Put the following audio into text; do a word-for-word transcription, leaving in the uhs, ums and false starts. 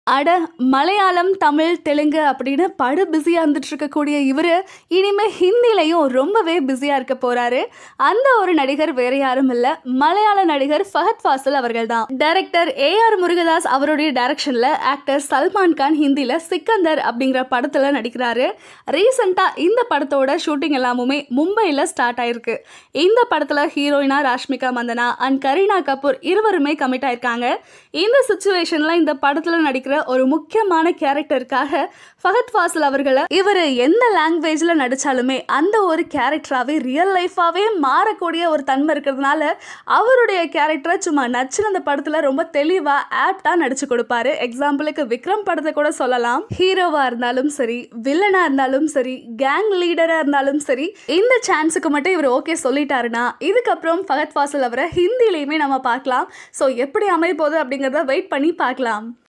அட மலையாளம், தமிழ், தெலுங்கு அப்படின்னு படு பிஸியா இருந்துட்டு இருக்கக்கூடிய இவரு, இனிமே ஹிந்திலயும் ரொம்பவே பிஸியா இருக்க போறாரு. அந்த ஒரு நடிகர் வேற யாரும் இல்ல, மலையாள நடிகர் ஃபஹத் ஃபாசில் அவர்கள் தான். டைரக்டர் ஏ ஆர் முருகதாஸ் அவருடைய டைரக்ஷன்ல ஆக்டர் சல்மான் கான் ஹிந்தில சிக்கந்தர் அப்படிங்கிற படத்துல நடிக்கிறாரு. ரீசெண்டா இந்த படத்தோட ஷூட்டிங் எல்லாமுமே மும்பைல ஸ்டார்ட் ஆயிருக்கு. இந்த படத்துல ஹீரோயினா ராஷ்மிகா மந்தனா அண்ட் கரீனா கபூர் இருவருமே கமிட் ஆயிருக்காங்க. இந்த சிச்சுவேஷன்ல இந்த படத்துல நடிக்கிற ஒரு முக்கியமான கேரக்டருக்காக ஃபஹத் ஃபாசில் அவர்களை இவர் எந்த லாங்குவேஜ்ல நடிச்சாலுமே அந்த ஒரு கேரக்டராகவே ரியல் லைஃபாகவே மாறக்கூடிய ஒரு தன்மை இருக்கிறதுனால அவருடைய கேரக்டரை சும்மா நச்சுன்னு அந்த படத்தில் ரொம்ப தெளிவாக ஆப்டாக நடிச்சு கொடுப்பாரு. எக்ஸாம்பிளுக்கு விக்ரம் படத்தை கூட சொல்லலாம். ஹீரோவாக இருந்தாலும் சரி, வில்லனாக இருந்தாலும் சரி, கேங் லீடராக இருந்தாலும் சரி, இந்த சான்ஸுக்கு மட்டும் இவர் ஓகே சொல்லிட்டாருன்னா இதுக்கப்புறம் ஃபஹத் ஃபாசில் அவரை ஹிந்திலையுமே நம்ம பார்க்கலாம். ஸோ எப்படி அமைய போகுது அப்படிங்கிறத வெயிட் பண்ணி பார்க்கலாம்.